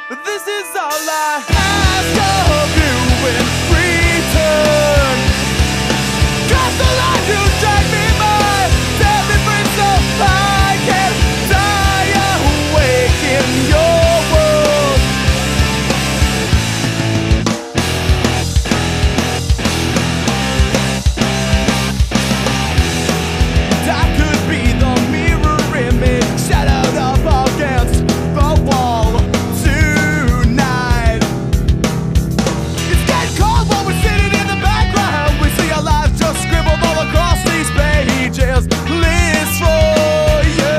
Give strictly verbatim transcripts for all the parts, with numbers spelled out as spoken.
but this is all I ask of you in return. Cause the life you drag me by, set me free so I can die awake in your world. I could be the mirror image shadowed up against the wall tonight. It's getting cold while we're sitting in the background. We see our lives just scribbled all across these pages. Lists for you.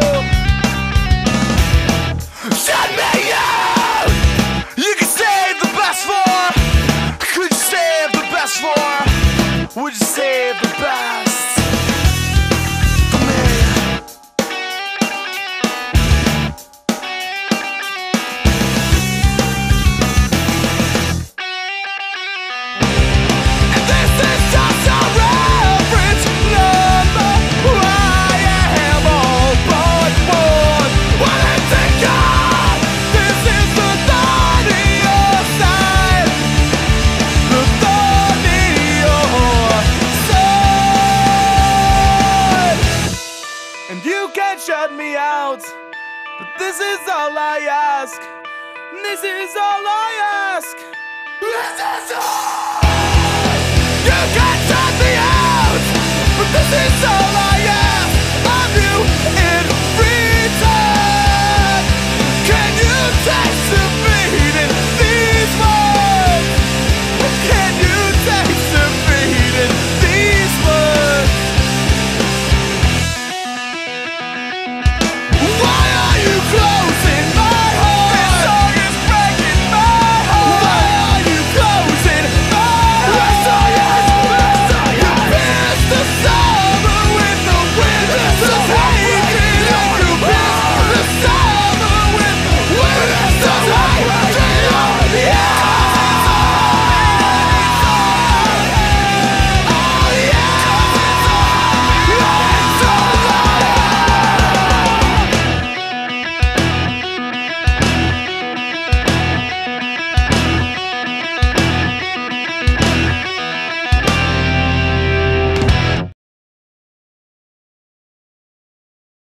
Shut me out! You can save the best for. Could you save the best for? Would you save the best? Shut me out, but this is all I ask. This is all I ask. This is all. You can shut me out, but this is all I